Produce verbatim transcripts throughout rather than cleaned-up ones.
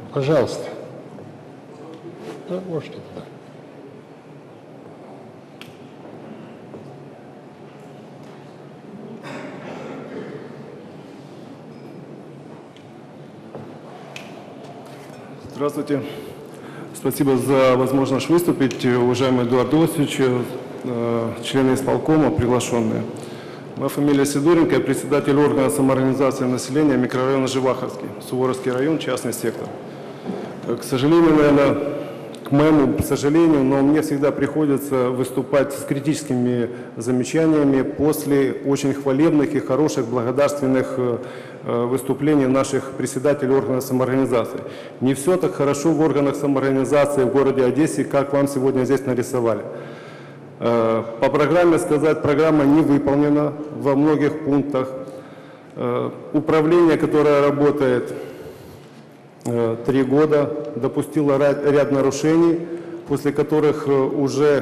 Пожалуйста. Да, можете туда. Здравствуйте. Спасибо за возможность выступить, уважаемый Эдуард Иосифович, члены исполкома, приглашенные. Моя фамилия Сидоренко, я председатель органа самоорганизации населения микрорайона Живаховский, Суворовский район, частный сектор. К сожалению, наверное, к моему сожалению, но мне всегда приходится выступать с критическими замечаниями после очень хвалебных и хороших благодарственных выступлений наших председателей органов самоорганизации. Не все так хорошо в органах самоорганизации в городе Одессе, как вам сегодня здесь нарисовали. По программе сказать, программа не выполнена во многих пунктах. Управление, которое работает три года, допустило ряд нарушений, после которых уже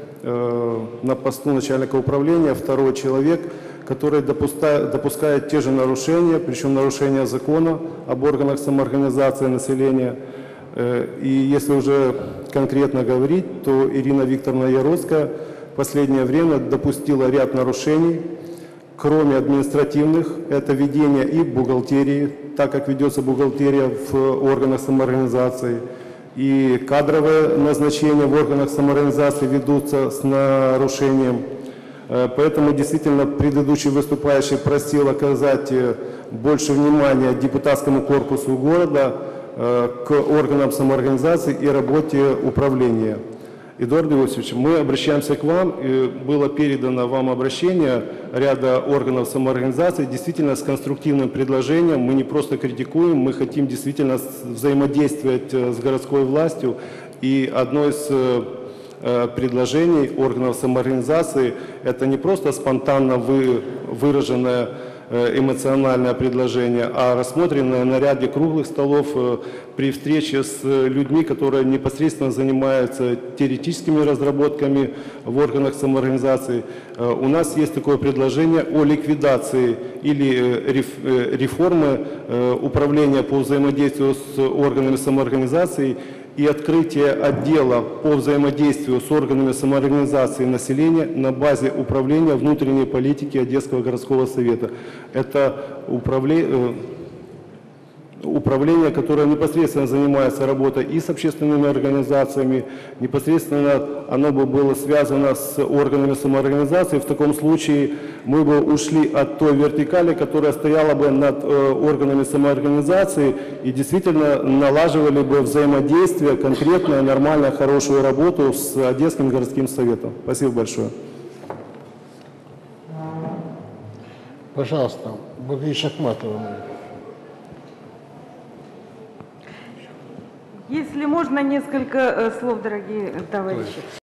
на посту начальника управления второй человек, который допускает, допускает те же нарушения, причем нарушения закона об органах самоорганизации населения. И если уже конкретно говорить, то Ирина Викторовна Яроцкая в последнее время допустила ряд нарушений, кроме административных, это ведение и бухгалтерии, так как ведется бухгалтерия в органах самоорганизации, и кадровые назначения в органах самоорганизации ведутся с нарушением. Поэтому действительно предыдущий выступающий просил оказать больше внимания депутатскому корпусу города к органам самоорганизации и работе управления. Эдуард Иосифович, мы обращаемся к вам, и было передано вам обращение ряда органов самоорганизации, действительно с конструктивным предложением. Мы не просто критикуем, мы хотим действительно взаимодействовать с городской властью. И одно из предложений органов самоорганизации – это не просто спонтанно вы, выраженное эмоциональное предложение, а рассмотренное на ряде круглых столов при встрече с людьми, которые непосредственно занимаются теоретическими разработками в органах самоорганизации. У нас есть такое предложение о ликвидации или реформы управления по взаимодействию с органами самоорганизации и открытие отдела по взаимодействию с органами самоорганизации населения на базе управления внутренней политики Одесского городского совета. Это управление, управление, которое непосредственно занимается работой и с общественными организациями, непосредственно оно бы было связано с органами самоорганизации. В таком случае мы бы ушли от той вертикали, которая стояла бы над органами самоорганизации, и действительно налаживали бы взаимодействие, конкретную, нормальную, хорошую работу с Одесским городским советом. Спасибо большое. Пожалуйста, Багрич Ахматова. Если можно, несколько слов, дорогие товарищи.